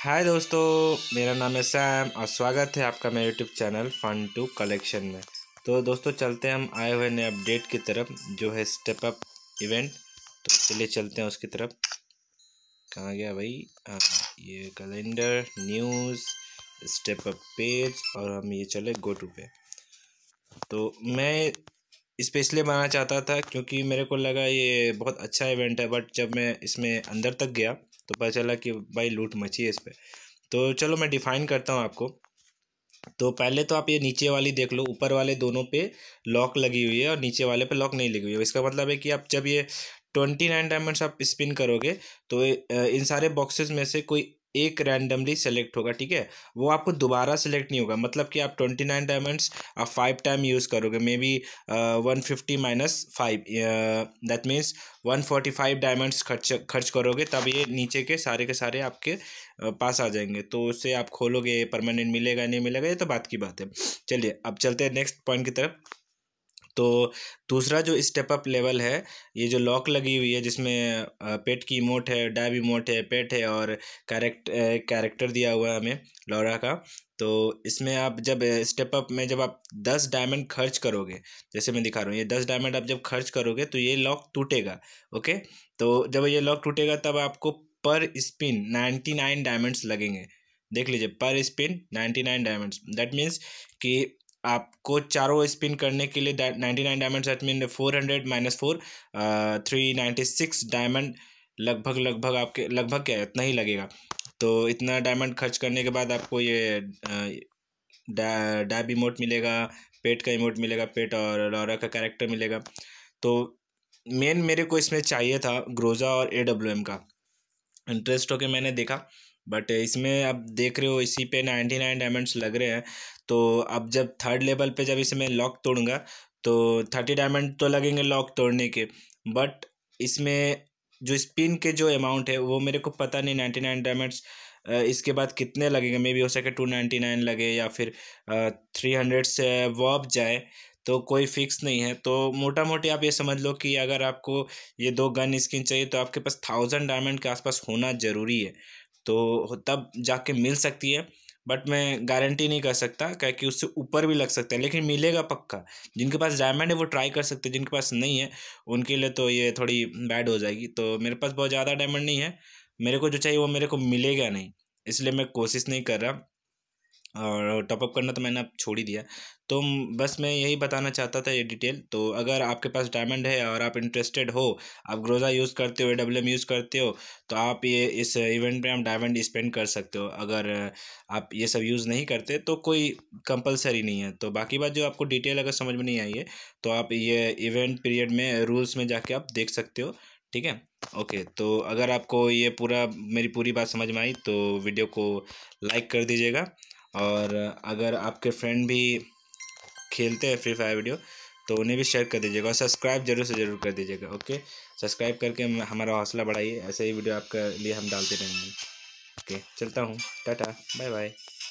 हाय दोस्तों, मेरा नाम है सैम और स्वागत है आपका मेरे YouTube channel fun to collection में। तो दोस्तों चलते हैं हम आए हुए नए अपडेट की तरफ जो है स्टेप अप इवेंट। तो चलिए चलते हैं उसकी तरफ। कहाँ गया भाई? ये calendar news step up page और हम ये चले गो टू पे। तो मैं स्पेशली बनाना चाहता था क्योंकि मेरे को लगा ये बहुत अच्छा इवेंट है, बट जब मैं इसमें अंदर तक गया तो पता चला कि भाई लूट मची है इस पर। तो चलो मैं डिफ़ाइन करता हूँ आपको। तो पहले तो आप ये नीचे वाली देख लो, ऊपर वाले दोनों पे लॉक लगी हुई है और नीचे वाले पे लॉक नहीं लगी हुई है। इसका मतलब है कि आप जब ये 29 डायमंड्स आप स्पिन करोगे तो इन सारे बॉक्सेस में से कोई एक रैंडमली सेलेक्ट होगा, ठीक है। वो आपको दोबारा सेलेक्ट नहीं होगा, मतलब कि आप 29 डायमंड्स आप 5 टाइम यूज़ करोगे, maybe 150 minus 5, that means 145 diamonds खर्च करोगे, तब ये नीचे के सारे आपके पास आ जाएंगे। तो उससे आप खोलोगे, परमानेंट मिलेगा नहीं मिलेगा ये तो बात की बात है। चलिए अब चलते हैं नेक्स्ट पॉइंट की तरफ। तो दूसरा जो स्टेप अप लेवल है, ये जो लॉक लगी हुई है जिसमें पेट की इमोट है, डैब इमोट है, पेट है और कैरेक्टर दिया हुआ है हमें लॉरा का। तो इसमें आप जब स्टेप अप में जब आप 10 डायमंड खर्च करोगे, जैसे मैं दिखा रहा हूँ, ये 10 डायमंड आप जब खर्च करोगे तो ये लॉक टूटेगा। ओके, तो जब ये लॉक टूटेगा तब आपको पर स्पिन 99 डायमंड्स लगेंगे। देख लीजिए, पर स्पिन 99 डायमंड्स, दैट मीन्स कि आपको चारों स्पिन करने के लिए 99 diamond, that mean 400 minus 4 396 diamond लगभग आपके लगभग क्या है, इतना ही लगेगा। तो इतना डायमंड खर्च करने के बाद आपको ये डैब इमोट मिलेगा, पेट का इमोट मिलेगा, पेट और लॉरा का कैरेक्टर मिलेगा। तो मेन मेरे को इसमें चाहिए था ग्रोजा और AWM का। इंटरेस्ट होके मैंने देखा, बट इसमें आप देख रहे हो इसी पे 99 डायमंड्स लग रहे हैं। तो अब जब थर्ड लेवल पे जब इसे मैं लॉक तोड़ूंगा तो 30 डायमंड तो लगेंगे लॉक तोड़ने के, बट इसमें जो स्पिन के जो अमाउंट है वो मेरे को पता नहीं 99 डायमंड्स इसके बाद कितने लगेंगे। मे बी हो सके 299 लगे या फिर 300 से वॉप जाए, तो कोई फिक्स नहीं है। तो मोटा मोटी आप ये समझ लो कि अगर आपको ये 2 गन स्किन चाहिए तो आपके पास 1000 डायमंड के आसपास होना ज़रूरी है, तो तब जाके मिल सकती है। बट मैं गारंटी नहीं कर सकता क्योंकि उससे ऊपर भी लग सकता है, लेकिन मिलेगा पक्का। जिनके पास डायमंड है वो ट्राई कर सकते हैं, जिनके पास नहीं है उनके लिए तो ये थोड़ी बैड हो जाएगी। तो मेरे पास बहुत ज़्यादा डायमंड नहीं है, मेरे को जो चाहिए वो मेरे को मिलेगा नहीं, इसलिए मैं कोशिश नहीं कर रहा। और टॉपअप करना तो मैंने अब छोड़ ही दिया। तो बस मैं यही बताना चाहता था ये डिटेल। तो अगर आपके पास डायमंड है और आप इंटरेस्टेड हो, आप ग्रोजा यूज़ करते हो, AWM यूज़ करते हो, तो आप ये इस इवेंट पे आप डायमंड स्पेंड कर सकते हो। अगर आप ये सब यूज़ नहीं करते तो कोई कंपलसरी नहीं है। तो बाकी बात जो आपको डिटेल अगर समझ में नहीं आई है तो आप ये इवेंट पीरियड में रूल्स में जाके आप देख सकते हो, ठीक है। ओके, तो अगर आपको ये पूरा मेरी पूरी बात समझ में आई तो वीडियो को लाइक कर दीजिएगा। और अगर आपके फ्रेंड भी खेलते हैं फ्री फायर वीडियो तो उन्हें भी शेयर कर दीजिएगा और सब्सक्राइब जरूर से ज़रूर कर दीजिएगा। ओके, सब्सक्राइब करके हमारा हौसला बढ़ाइए, ऐसे ही वीडियो आपके लिए हम डालते रहेंगे। ओके, चलता हूँ, टाटा बाय बाय।